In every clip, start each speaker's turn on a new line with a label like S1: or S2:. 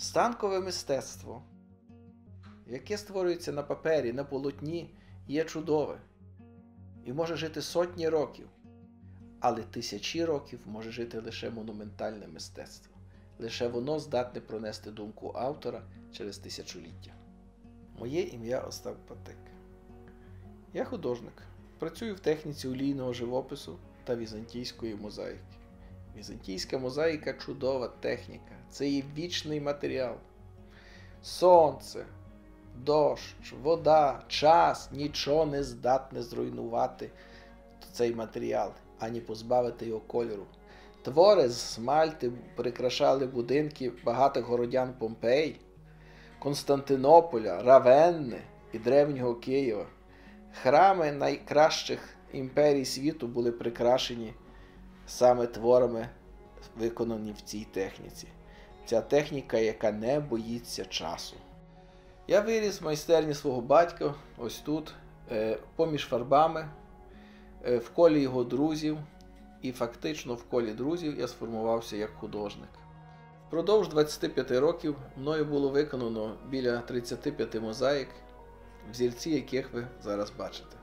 S1: Станкове мистецтво, яке створюється на папері, на полотні, є чудове і може жити сотні років, але тисячі років може жити лише монументальне мистецтво. Лише воно здатне пронести думку автора через тисячоліття. Моє ім'я Остап Патик. Я художник. Працюю в техніці олійного живопису та візантійської мозаїки. Візантійська мозаїка – чудова техніка. Це є вічний матеріал. Сонце, дощ, вода, час – нічого не здатне зруйнувати цей матеріал, ані позбавити його кольору. Твори з смальти прикрашали будинки багатих городян Помпей, Константинополя, Равенни і древнього Києва. Храми найкращих імперій світу були прикрашені саме творами, виконані в цій техніці. Ця техніка, яка не боїться часу. Я виріс в майстерні свого батька, ось тут, поміж фарбами, в колі його друзів, і фактично в колі друзів я сформувався як художник. Впродовж 25 років мною було виконано біля 35 мозаїк, взірці яких ви зараз бачите.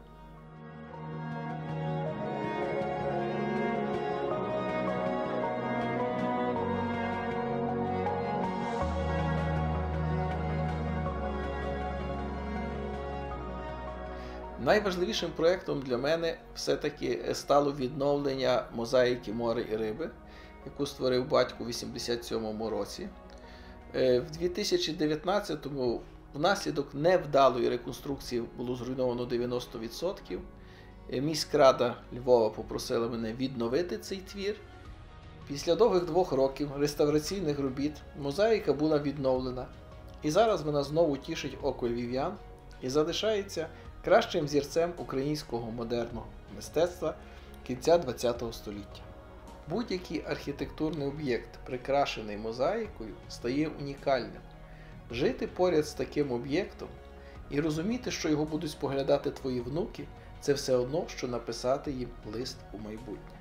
S1: Найважливішим проєктом для мене все-таки стало відновлення мозаїки «Море і риби», яку створив батько у 1987 році. В 2019-му внаслідок невдалої реконструкції було зруйновано 90%. Міськрада Львова попросила мене відновити цей твір. Після довгих 2 років реставраційних робіт мозаїка була відновлена. І зараз вона знову тішить око львів'ян і залишається кращим взірцем українського модерного мистецтва кінця ХХ століття. Будь-який архітектурний об'єкт, прикрашений мозаїкою, стає унікальним. Жити поряд з таким об'єктом і розуміти, що його будуть споглядати твої внуки, це все одно, що написати їм лист у майбутнє.